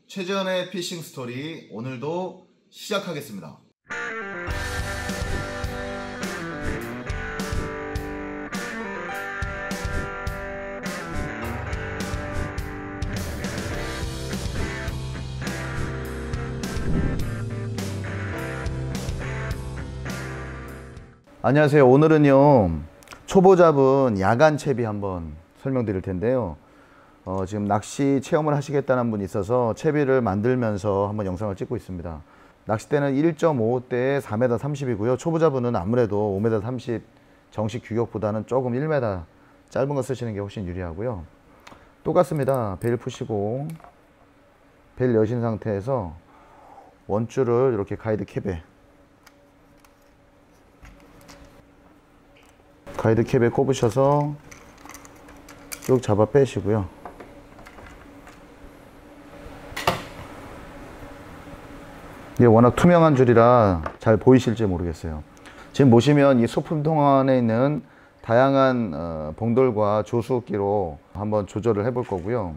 최재현의 피싱 스토리 오늘도 시작하겠습니다. 안녕하세요. 오늘은요 초보 잡은 야간 채비 한번 설명드릴 텐데요. 지금 낚시 체험을 하시겠다는 분이 있어서 채비를 만들면서 한번 영상을 찍고 있습니다. 낚싯대는 1.5대에 4m 30이고요. 초보자분은 아무래도 5m 30 정식 규격보다는 조금 1m 짧은 거 쓰시는 게 훨씬 유리하고요. 똑같습니다. 벨 푸시고 벨 여신 상태에서 원줄을 이렇게 가이드 캡에 꼽으셔서 쭉 잡아 빼시고요. 이게 워낙 투명한 줄이라 잘 보이실지 모르겠어요. 지금 보시면 이 소품통 안에 있는 다양한 봉돌과 조수기로 한번 조절을 해 볼 거고요.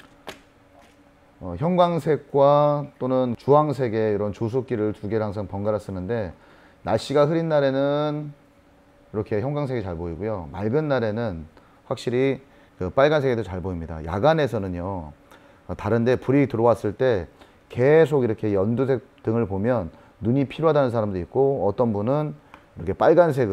형광색과 또는 주황색의 이런 조수기를 두 개를 항상 번갈아 쓰는데, 날씨가 흐린 날에는 이렇게 형광색이 잘 보이고요. 맑은 날에는 확실히 그 빨간색이 더 잘 보입니다. 야간에서는요, 다른데 불이 들어왔을 때 계속 이렇게 연두색 등을 보면 눈이 피로하다는 사람도 있고, 어떤 분은 이렇게 빨간색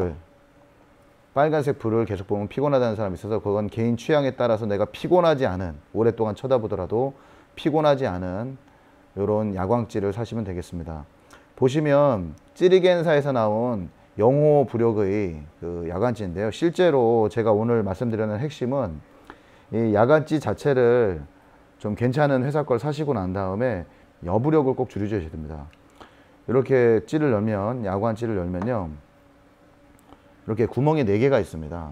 불을 계속 보면 피곤하다는 사람이 있어서, 그건 개인 취향에 따라서 내가 피곤하지 않은, 오랫동안 쳐다보더라도 피곤하지 않은 이런 야광찌를 사시면 되겠습니다. 보시면 찌리겐사에서 나온 영호 부력의 그 야간찌인데요. 실제로 제가 오늘 말씀드리는 핵심은 이 야간찌 자체를 좀 괜찮은 회사 걸 사시고 난 다음에 여부력을 꼭 줄여주셔야 됩니다. 이렇게 찌를 열면, 야광 찌를 열면요, 이렇게 구멍이 4개가 있습니다.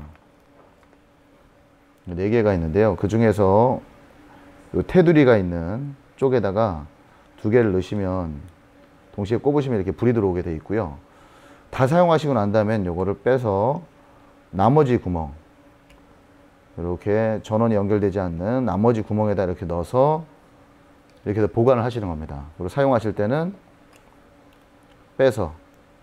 4개가 있는데요, 그 중에서 이 테두리가 있는 쪽에다가 2개를 넣으시면 동시에 꼽으시면 이렇게 불이 들어오게 되어 있고요. 다 사용하시고 난 다음엔 요거를 빼서 나머지 구멍, 이렇게 전원이 연결되지 않는 나머지 구멍에다 이렇게 넣어서 이렇게 보관을 하시는 겁니다. 그리고 사용하실 때는 빼서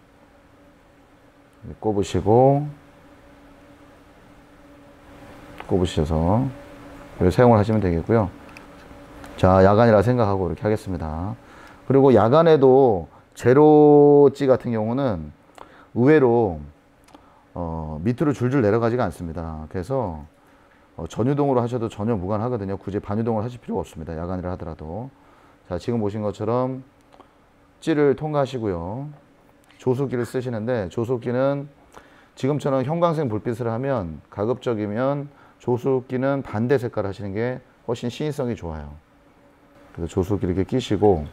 꼽으셔서 이렇게 사용을 하시면 되겠고요. 자, 야간이라 생각하고 이렇게 하겠습니다. 그리고 야간에도 제로찌 같은 경우는 의외로 밑으로 줄줄 내려가지가 않습니다. 그래서 전유동으로 하셔도 전혀 무관하거든요. 굳이 반유동을 하실 필요가 없습니다. 야간이라 하더라도. 자, 지금 보신 것처럼 찌를 통과하시고요. 조수기를 쓰시는데, 조수기는 지금처럼 형광색 불빛을 하면, 가급적이면 조수기는 반대 색깔 하시는 게 훨씬 시인성이 좋아요. 그래서 조수기 이렇게 끼시고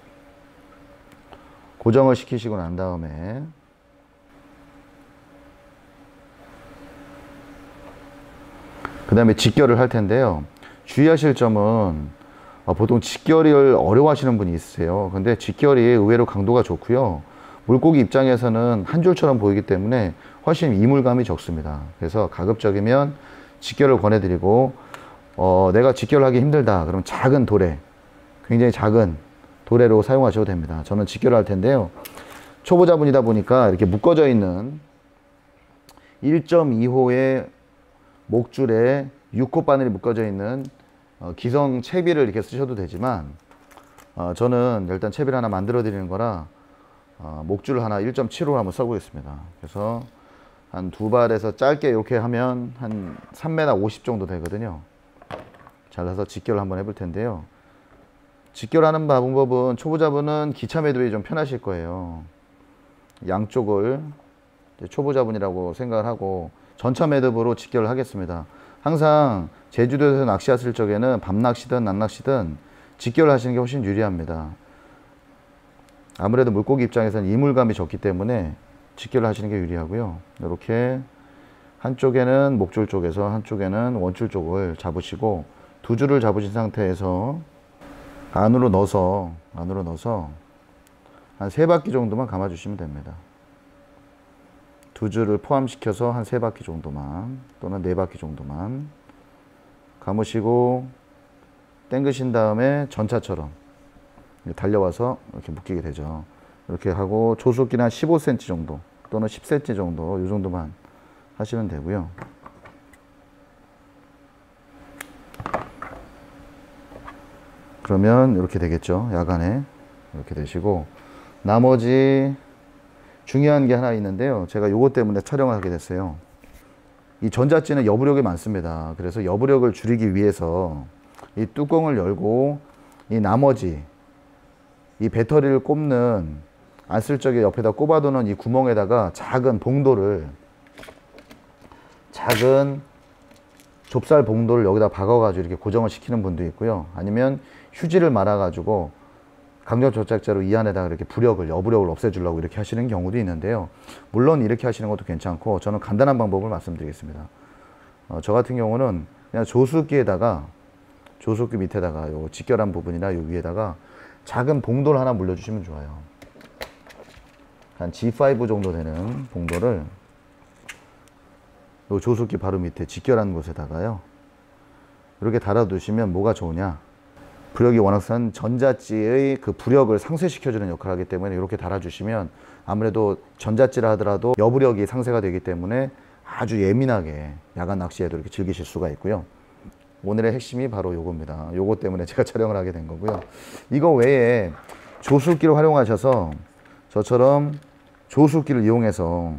고정을 시키시고 난 다음에 그 다음에 직결을 할 텐데요. 주의하실 점은, 보통 직결을 어려워하시는 분이 있으세요. 근데 직결이 의외로 강도가 좋고요. 물고기 입장에서는 한 줄처럼 보이기 때문에 훨씬 이물감이 적습니다. 그래서 가급적이면 직결을 권해드리고, 내가 직결하기 힘들다 그러면 작은 도래, 굉장히 작은 도래로 사용하셔도 됩니다. 저는 직결을 할 텐데요, 초보자분이다 보니까 이렇게 묶어져 있는 1.2호의 목줄에 6호 바늘이 묶어져 있는 기성 채비를 이렇게 쓰셔도 되지만, 저는 일단 채비를 하나 만들어 드리는 거라 목줄 하나 1.7호 한번 써보겠습니다. 그래서 한 2발에서 짧게 이렇게 하면 한 3m 50 정도 되거든요. 잘라서 직결을 한번 해볼 텐데요. 직결하는 방법은, 초보자분은 기차 매듭이 좀 편하실 거예요. 양쪽을 초보자분이라고 생각을 하고 전차 매듭으로 직결을 하겠습니다. 항상 제주도에서 낚시하실 적에는 밤낚시든 낮낚시든 직결을 하시는 게 훨씬 유리합니다. 아무래도 물고기 입장에서는 이물감이 적기 때문에 직결을 하시는 게 유리하고요. 이렇게 한쪽에는 목줄 쪽에서 한쪽에는 원줄 쪽을 잡으시고, 2줄을 잡으신 상태에서 안으로 넣어서 한 3바퀴 정도만 감아 주시면 됩니다. 2줄을 포함시켜서 한 3바퀴 정도만, 또는 4바퀴 정도만 감으시고 당기신 다음에 전차처럼 달려와서 이렇게 묶이게 되죠. 이렇게 하고 조수끼는 한 15cm 정도 또는 10cm 정도 이 정도만 하시면 되고요. 그러면 이렇게 되겠죠. 야간에 이렇게 되시고, 나머지 중요한 게 하나 있는데요. 제가 요것 때문에 촬영을 하게 됐어요. 이 전자찌는 여부력이 많습니다. 그래서 여부력을 줄이기 위해서 이 뚜껑을 열고 이 나머지 이 배터리를 꼽는, 안 쓸 적에 옆에다 꼽아두는 이 구멍에다가 작은 봉도를, 작은 좁쌀 봉도를 여기다 박아가지고 이렇게 고정을 시키는 분도 있고요. 아니면 휴지를 말아가지고 강력 접착제로 이 안에다가 이렇게 부력을, 여부력을 없애주려고 이렇게 하시는 경우도 있는데요. 물론 이렇게 하시는 것도 괜찮고, 저는 간단한 방법을 말씀드리겠습니다. 저 같은 경우는 그냥 조수기에다가, 조수기 밑에다가 요 직결한 부분이나 요 위에다가 작은 봉도를 하나 물려주시면 좋아요. 한 G5 정도 되는 봉도를 요 조수기 바로 밑에 직결한 곳에다가요, 이렇게 달아두시면 뭐가 좋으냐, 부력이 워낙 센 전자찌의 그 부력을 상쇄시켜주는 역할을 하기 때문에 이렇게 달아주시면 아무래도 전자찌라 하더라도 여부력이 상쇄가 되기 때문에 아주 예민하게 야간 낚시에도 이렇게 즐기실 수가 있고요. 오늘의 핵심이 바로 요겁니다. 요거 때문에 제가 촬영을 하게 된 거고요. 이거 외에 조수기를 활용하셔서 저처럼 조수기를 이용해서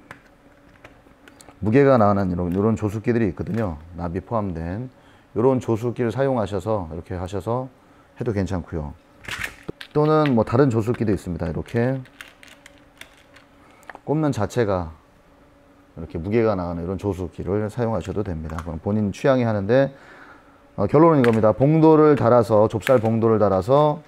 무게가 나가는 이런 조수기들이 있거든요. 납이 포함된 이런 조수기를 사용하셔서 이렇게 하셔서 해도 괜찮고요. 또는 뭐 다른 조수기도 있습니다. 이렇게 꼽는 자체가 이렇게 무게가 나가는 이런 조수기를 사용하셔도 됩니다. 그럼 본인 취향이 하는데, 결론은 이겁니다. 봉도를 달아서, 좁쌀 봉도를 달아서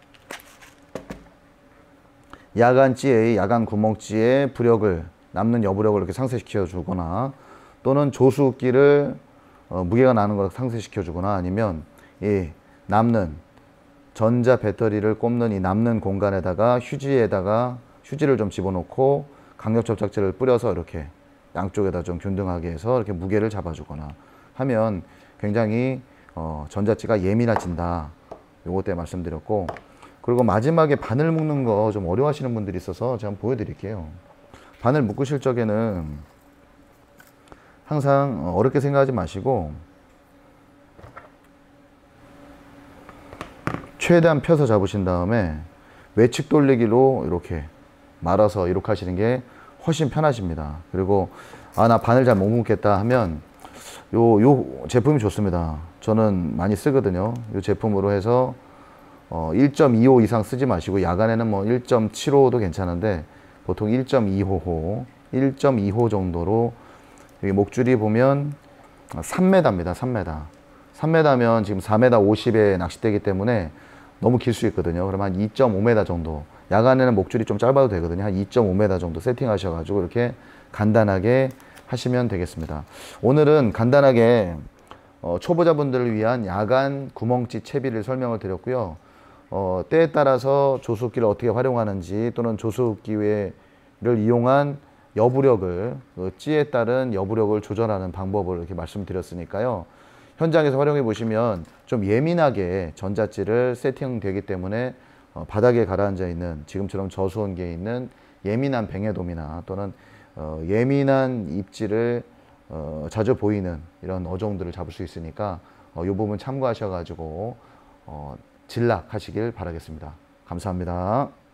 야간찌의, 야간 구멍찌의 부력을, 남는 여부력을 이렇게 상쇄시켜 주거나, 또는 조수기를 무게가 나는 걸 상쇄시켜 주거나, 아니면 이 남는 전자 배터리를 꼽는 이 남는 공간에다가 휴지를 좀 집어넣고 강력 접착제를 뿌려서 이렇게 양쪽에다 좀 균등하게 해서 이렇게 무게를 잡아주거나 하면 굉장히 전자찌가 예민해진다. 요거 때 말씀드렸고, 그리고 마지막에 바늘 묶는 거 좀 어려워하시는 분들이 있어서 제가 한번 보여드릴게요. 바늘 묶으실 적에는 항상 어렵게 생각하지 마시고 최대한 펴서 잡으신 다음에 외측 돌리기로 이렇게 말아서 이렇게 하시는 게 훨씬 편하십니다. 그리고 나 바늘 잘 못 묶겠다 하면 요 제품이 좋습니다. 저는 많이 쓰거든요. 이 제품으로 해서 1.25 이상 쓰지 마시고, 야간에는 뭐 1.75도 괜찮은데 보통 1.25호 정도로, 여기 목줄이 보면 3m입니다. 3m면 지금 4m 50의 낚싯대이기 때문에 너무 길 수 있거든요. 그럼 한 2.5m 정도, 야간에는 목줄이 좀 짧아도 되거든요. 한 2.5m 정도 세팅 하셔가지고 이렇게 간단하게 하시면 되겠습니다. 오늘은 간단하게 초보자분들을 위한 야간 구멍찌 채비를 설명을 드렸고요. 때에 따라서 조수기를 어떻게 활용하는지, 또는 조수기를 이용한 여부력을, 찌에 따른 여부력을 조절하는 방법을 이렇게 말씀드렸으니까요. 현장에서 활용해 보시면 좀 예민하게 전자찌를 세팅되기 때문에 바닥에 가라앉아 있는, 지금처럼 저수온계에 있는 예민한 뱅에돔이나 또는 예민한 입질을 자주 보이는 이런 어종들을 잡을 수 있으니까 이 부분 참고하셔가지고 진락하시길 바라겠습니다. 감사합니다.